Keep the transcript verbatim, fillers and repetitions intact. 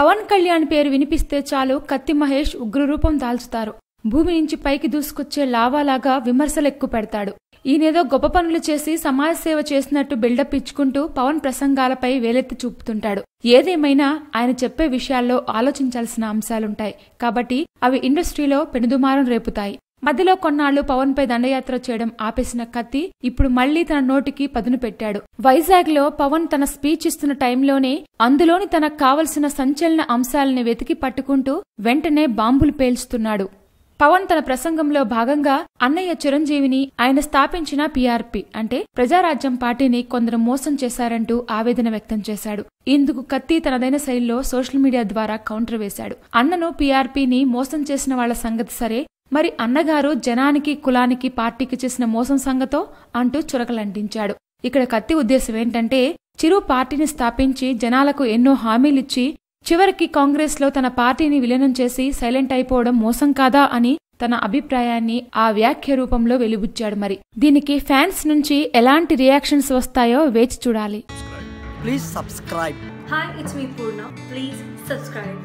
పవన్ కళ్యాణ్ పేరు వినిపిస్తే చాలు కత్తి మహేష్ ఉగ్రరూపం దాల్చుతారు. భూమి నుంచి పైకి దూసుకొచ్చే లావాలాగా విమర్శలు ఎక్కువ పెడతాడు. ఈయనేదో గొప్ప పనులు చేసి సమాజ సేవ చేసినట్టు బిల్డప్ ఇచ్చుకుంటూ పవన్ ప్రసంగాలపై వేలెత్తి చూపుతుంటాడు. ఏదేమైనా ఆయన చెప్పే విషయాల్లో ఆలోచించాల్సిన అంశాలుంటాయి కాబట్టి అవి ఇండస్ట్రీలో పెనుదుమారం రేపుతాయి. మధ్యలో కొన్నాళ్లు పవన్ పై దండయాత్ర చేయడం ఆపేసిన కత్తి ఇప్పుడు మళ్లీ తన నోటికి పదును పెట్టాడు. వైజాగ్ లో పవన్ తన స్పీచ్ ఇస్తున్న టైంలోనే అందులోని తనకు కావలసిన సంచలన అంశాలని వెతికి పట్టుకుంటూ వెంటనే బాంబులు పేల్చుతున్నాడు. పవన్ తన ప్రసంగంలో భాగంగా అన్నయ్య చిరంజీవిని ఆయన స్థాపించిన పీఆర్పీ అంటే ప్రజారాజ్యం పార్టీని కొందరు మోసం చేశారంటూ ఆవేదన వ్యక్తం చేశాడు. ఇందుకు కత్తి తనదైన శైలిలో సోషల్ మీడియా ద్వారా కౌంటర్ వేశాడు. అన్నను పీఆర్పీని మోసం చేసిన వాళ్ల సంగతి సరే, మరి అన్నగారు జనానికి కులానికి పార్టీకి చేసిన మోసం సంగతో అంటూ చురకలంటించాడు. ఇక్కడ కత్తి ఉద్దేశం ఏంటంటే చిరు పార్టీని స్థాపించి జనాలకు ఎన్నో హామీలిచ్చి చివరికి కాంగ్రెస్ లో తన పార్టీని విలీనం చేసి సైలెంట్ అయిపోవడం మోసం కాదా అని తన అభిప్రాయాన్ని ఆ వ్యాఖ్య రూపంలో వెలిబుచ్చాడు. మరి దీనికి ఫ్యాన్స్ నుంచి ఎలాంటి రియాక్షన్స్ వస్తాయో వేచి చూడాలి. Please subscribe. Hi, it's me Purna. Please subscribe.